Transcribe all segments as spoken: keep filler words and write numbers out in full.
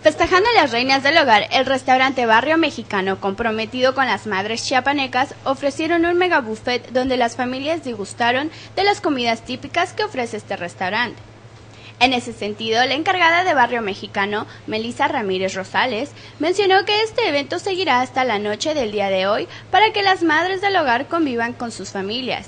Festejando a las reinas del hogar, el restaurante Barrio Mexicano, comprometido con las madres chiapanecas, ofrecieron un mega buffet donde las familias degustaron de las comidas típicas que ofrece este restaurante. En ese sentido, la encargada de Barrio Mexicano, Melissa Ramírez Rosales, mencionó que este evento seguirá hasta la noche del día de hoy para que las madres del hogar convivan con sus familias.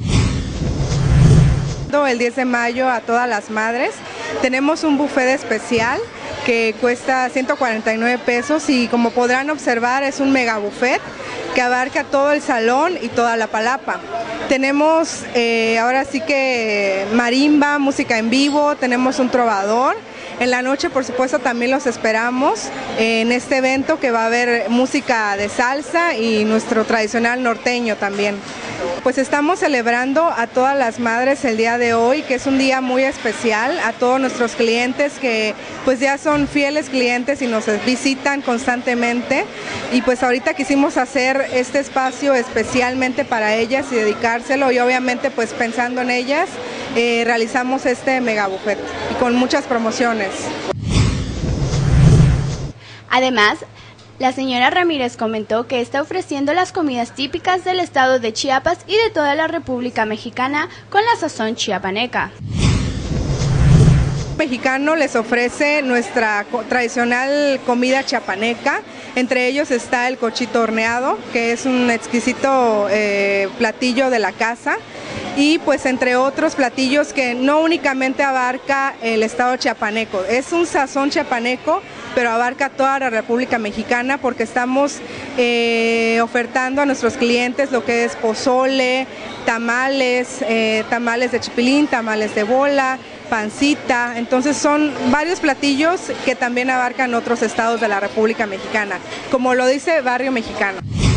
El diez de mayo a todas las madres tenemos un buffet especial que cuesta ciento cuarenta y nueve pesos y como podrán observar es un mega buffet que abarca todo el salón y toda la palapa. Tenemos eh, ahora sí que marimba, música en vivo, tenemos un trovador. En la noche, por supuesto, también los esperamos en este evento que va a haber música de salsa y nuestro tradicional norteño también. Pues estamos celebrando a todas las madres el día de hoy, que es un día muy especial, a todos nuestros clientes que pues ya son fieles clientes y nos visitan constantemente. Y pues ahorita quisimos hacer este espacio especialmente para ellas y dedicárselo y obviamente pues pensando en ellas, eh, realizamos este mega buffet y con muchas promociones. Además, la señora Ramírez comentó que está ofreciendo las comidas típicas del estado de Chiapas y de toda la República Mexicana con la sazón chiapaneca. Mexicano les ofrece nuestra tradicional comida chiapaneca, entre ellos está el cochito horneado, que es un exquisito eh, platillo de la casa, y pues entre otros platillos que no únicamente abarca el estado chiapaneco, es un sazón chiapaneco, pero abarca toda la República Mexicana porque estamos eh, ofertando a nuestros clientes lo que es pozole, tamales, eh, tamales de chipilín, tamales de bola, pancita, entonces son varios platillos que también abarcan otros estados de la República Mexicana, como lo dice Barrio Mexicano.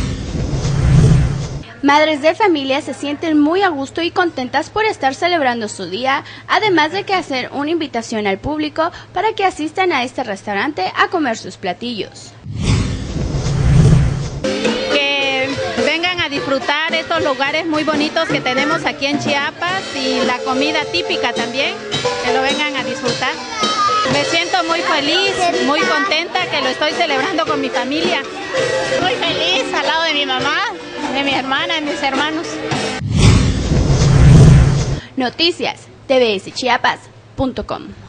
Madres de familia se sienten muy a gusto y contentas por estar celebrando su día, además de que hacer una invitación al público para que asistan a este restaurante a comer sus platillos. Que vengan a disfrutar estos lugares muy bonitos que tenemos aquí en Chiapas y la comida típica también, que lo vengan a disfrutar. Me siento muy feliz, muy contenta que lo estoy celebrando con mi familia. Muy feliz al lado de mi mamá, de mi hermana, de mis hermanos. Noticias T V S Chiapas punto com